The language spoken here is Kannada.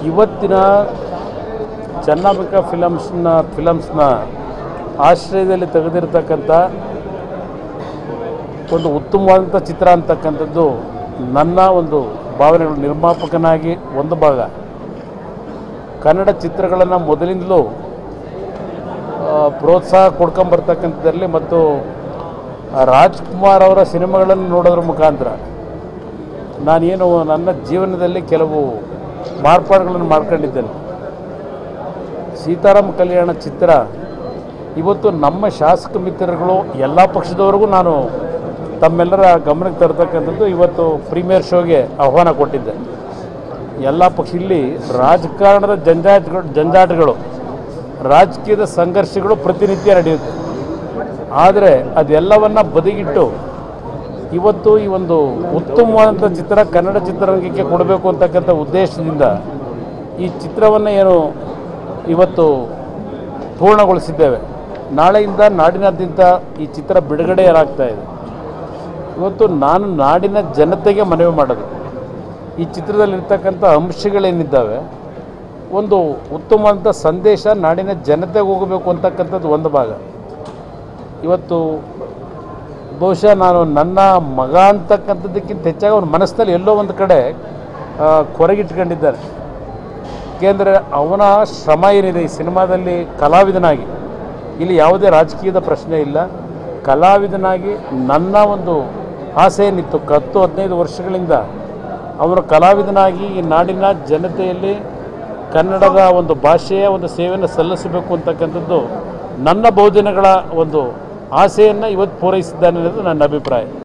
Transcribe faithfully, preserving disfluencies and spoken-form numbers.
ಇವತ್ತಿನ ಚನ್ನಬಿಕ ಫಿಲಮ್ಸ್ನ ಫಿಲಮ್ಸ್ನ ಆಶ್ರಯದಲ್ಲಿ ತೆಗೆದಿರ್ತಕ್ಕಂಥ ಒಂದು ಉತ್ತಮವಾದಂಥ ಚಿತ್ರ ಅಂತಕ್ಕಂಥದ್ದು ನನ್ನ ಒಂದು ಭಾವನೆಗಳು. ನಿರ್ಮಾಪಕನಾಗಿ ಒಂದು ಭಾಗ ಕನ್ನಡ ಚಿತ್ರಗಳನ್ನು ಮೊದಲಿಂದಲೂ ಪ್ರೋತ್ಸಾಹ ಕೊಡ್ಕೊಂಬರ್ತಕ್ಕಂಥದ್ರಲ್ಲಿ ಮತ್ತು ರಾಜ್ಕುಮಾರ್ ಅವರ ಸಿನಿಮಾಗಳನ್ನು ನೋಡೋದ್ರ ಮುಖಾಂತರ ನಾನೇನು ನನ್ನ ಜೀವನದಲ್ಲಿ ಕೆಲವು ಮಾರ್ಪಾಡುಗಳನ್ನು ಮಾಡ್ಕೊಂಡಿದ್ದೇನೆ. ಸೀತಾರಾಮ ಕಲ್ಯಾಣ ಚಿತ್ರ ಇವತ್ತು ನಮ್ಮ ಶಾಸಕ ಮಿತ್ರರುಗಳು ಎಲ್ಲ ಪಕ್ಷದವರೆಗೂ ನಾನು ತಮ್ಮೆಲ್ಲರ ಗಮನಕ್ಕೆ ತರ್ತಕ್ಕಂಥದ್ದು ಇವತ್ತು ಪ್ರೀಮಿಯರ್ ಶೋಗೆ ಆಹ್ವಾನ ಕೊಟ್ಟಿದ್ದೆ. ಎಲ್ಲ ಪಕ್ಷ ಇಲ್ಲಿ ರಾಜಕಾರಣದ ಜಂಜಾಟಗಳು ಜಂಜಾಟಗಳು ರಾಜಕೀಯದ ಸಂಘರ್ಷಗಳು ಪ್ರತಿನಿತ್ಯ ನಡೆಯುತ್ತೆ. ಆದರೆ ಅದೆಲ್ಲವನ್ನು ಬದಿಗಿಟ್ಟು ಇವತ್ತು ಈ ಒಂದು ಉತ್ತಮವಾದಂಥ ಚಿತ್ರ ಕನ್ನಡ ಚಿತ್ರರಂಗಕ್ಕೆ ಕೊಡಬೇಕು ಅಂತಕ್ಕಂಥ ಉದ್ದೇಶದಿಂದ ಈ ಚಿತ್ರವನ್ನು ಏನು ಇವತ್ತು ಪೂರ್ಣಗೊಳಿಸಿದ್ದೇವೆ. ನಾಳೆಯಿಂದ ನಾಡಿನಾದ್ಯಂತ ಈ ಚಿತ್ರ ಬಿಡುಗಡೆಯಾಗ್ತಾ ಇದೆ. ಇವತ್ತು ನಾನು ನಾಡಿನ ಜನತೆಗೆ ಮನವಿ ಮಾಡೋದು, ಈ ಚಿತ್ರದಲ್ಲಿರ್ತಕ್ಕಂಥ ಅಂಶಗಳೇನಿದ್ದಾವೆ ಒಂದು ಉತ್ತಮವಾದಂಥ ಸಂದೇಶ ನಾಡಿನ ಜನತೆಗೆ ಹೋಗಬೇಕು ಅಂತಕ್ಕಂಥದ್ದು ಒಂದು ಭಾಗ. ಇವತ್ತು ಬಹುಶಃ ನಾನು ನನ್ನ ಮಗ ಅಂತಕ್ಕಂಥದ್ದಕ್ಕಿಂತ ಹೆಚ್ಚಾಗಿ ಅವನ ಮನಸ್ಸಿನಲ್ಲಿ ಎಲ್ಲೋ ಒಂದು ಕಡೆ ಕೊರಗಿಟ್ಕೊಂಡಿದ್ದಾರೆ. ಏಕೆಂದರೆ ಅವನ ಶ್ರಮ ಏನಿದೆ ಈ ಸಿನಿಮಾದಲ್ಲಿ ಕಲಾವಿದನಾಗಿ, ಇಲ್ಲಿ ಯಾವುದೇ ರಾಜಕೀಯದ ಪ್ರಶ್ನೆ ಇಲ್ಲ, ಕಲಾವಿದನಾಗಿ ನನ್ನ ಒಂದು ಆಸೆ ಏನಿತ್ತು ಹತ್ತು ಹದಿನೈದು ವರ್ಷಗಳಿಂದ ಅವರು ಕಲಾವಿದನಾಗಿ ಈ ನಾಡಿನ ಜನತೆಯಲ್ಲಿ ಕನ್ನಡದ ಒಂದು ಭಾಷೆಯ ಒಂದು ಸೇವೆಯನ್ನು ಸಲ್ಲಿಸಬೇಕು ಅಂತಕ್ಕಂಥದ್ದು ನನ್ನ ಬಹುದಿನಗಳ ಒಂದು ಆಸೆಯನ್ನು ಇವತ್ತು ಪೂರೈಸಿದ್ದಾನೆ ಅನ್ನೋದು ನನ್ನ ಅಭಿಪ್ರಾಯ.